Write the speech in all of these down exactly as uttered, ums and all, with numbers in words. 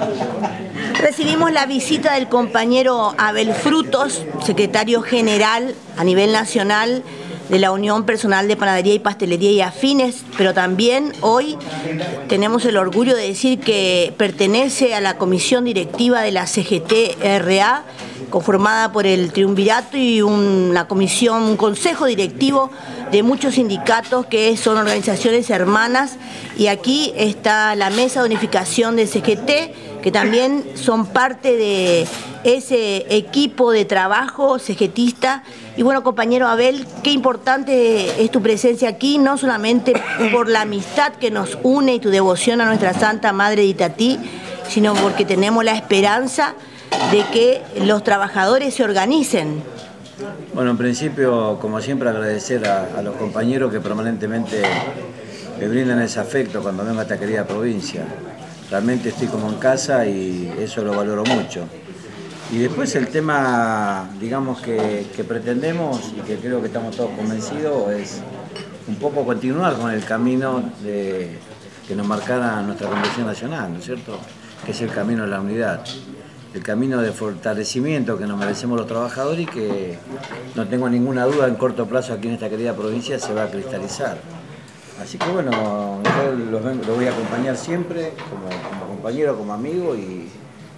Recibimos la visita del compañero Abel Frutos, secretario general a nivel nacional de la Unión Personal de Panadería y Pastelería y Afines, pero también hoy tenemos el orgullo de decir que pertenece a la comisión directiva de la C G T R A, conformada por el Triunvirato y una comisión, un consejo directivo de muchos sindicatos que son organizaciones hermanas, y aquí está la mesa de unificación de C G T, que también son parte de ese equipo de trabajo cegetista. Y bueno, compañero Abel, qué importante es tu presencia aquí, no solamente por la amistad que nos une y tu devoción a nuestra Santa Madre de Itatí, sino porque tenemos la esperanza de que los trabajadores se organicen. Bueno, en principio, como siempre, agradecer a, a los compañeros que permanentemente me brindan ese afecto cuando vengo a esta querida provincia. Realmente estoy como en casa y eso lo valoro mucho. Y después el tema, digamos, que, que pretendemos y que creo que estamos todos convencidos es un poco continuar con el camino de, que nos marcara nuestra Convención Nacional, ¿no es cierto? Que es el camino de la unidad, el camino de fortalecimiento que nos merecemos los trabajadores y que no tengo ninguna duda en corto plazo aquí en esta querida provincia se va a cristalizar. Así que bueno, yo los, los voy a acompañar siempre como, como compañero, como amigo, y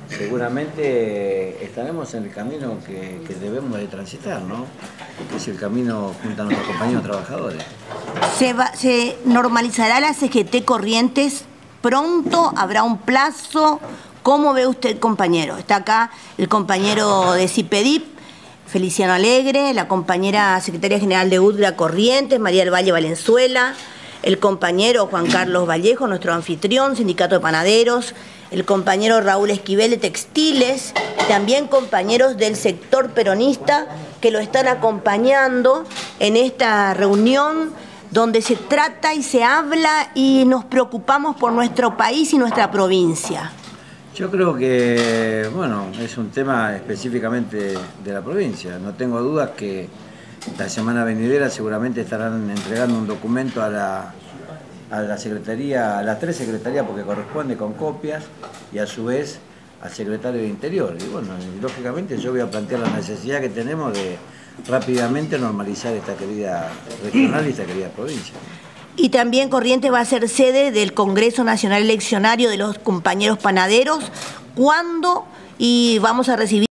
seguramente estaremos en el camino que, que debemos de transitar, ¿no? Que es el camino junto a nuestros compañeros trabajadores. ¿Se, va, ¿Se normalizará la C G T Corrientes pronto? ¿Habrá un plazo? ¿Cómo ve usted, compañero? Está acá el compañero de CIPEDIP, Feliciano Alegre, la compañera secretaria general de U D G R A Corrientes, María del Valle Valenzuela, el compañero Juan Carlos Vallejo, nuestro anfitrión, Sindicato de Panaderos, el compañero Raúl Esquivel de Textiles, también compañeros del sector peronista que lo están acompañando en esta reunión donde se trata y se habla y nos preocupamos por nuestro país y nuestra provincia. Yo creo que, bueno, es un tema específicamente de la provincia. No tengo dudas que la semana venidera seguramente estarán entregando un documento a la, a la secretaría, a las tres secretarías, porque corresponde, con copias, y a su vez al secretario de Interior. Y bueno, lógicamente yo voy a plantear la necesidad que tenemos de rápidamente normalizar esta querida regional y esta querida provincia. Y también Corrientes va a ser sede del Congreso Nacional Eleccionario de los compañeros panaderos. ¿Cuándo? Y vamos a recibir